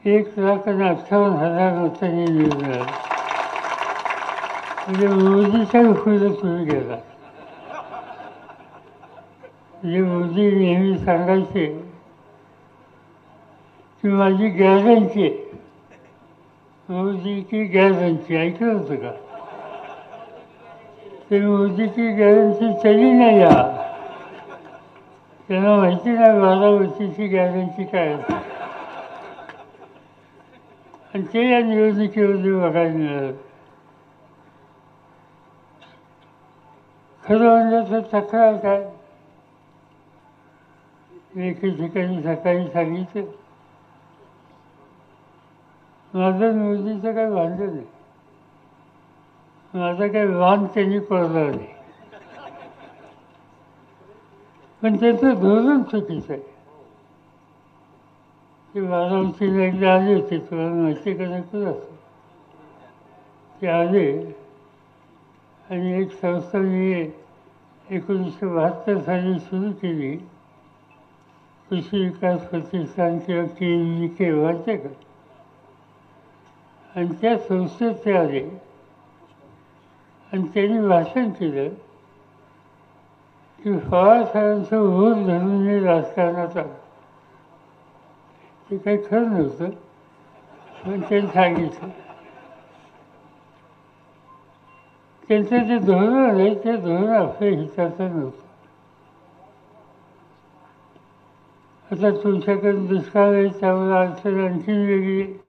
1,58,000 मतांनी निवडून आला. म्हणजे मोदीचा विरोध तुम्ही केला. म्हणजे मोदी नेहमी सांगायचे की माझी गॅरंटी आहे. मोदी की गॅरंटी ऐकलं होतं का? ते मोदी की गॅरंटी चली नाही या. त्यांना माहिती नाही बारामतीची गॅरंटी काय असते. आणि ते या निवडणुकीमध्ये बघायला मिळालं. खरं म्हणजे तर तक्रार काय, मी एके ठिकाणी सकाळी सांगितलं, माझं मोदीचं काही भांडण नाही, माझा काही वाण त्यांनी पडला नाही, पण त्याचं धोरण चुकीचं आहे. ते बारामतीला एकदा आले होते, तुम्हाला माहिती का नको असं. ते आले आणि एक संस्था मी 1972 साली सुरू केली, कृषी विकास प्रतिष्ठान किंवा KVK वाटते का. आणि त्या संस्थेत ते आले आणि त्यांनी भाषण केलं की पवारसाहेबांचं ओढ धरून मी राजकारणात आलो. ते काही खरं नव्हतं, पण त्यांनी सांगितलं. त्यांचं जे धोरण आहे ते धोरण आपल्या हिताचं नव्हतं. आता तुमच्याकडे दुष्काळ आहे, त्यामुळे अडचण आणखी वेगळी.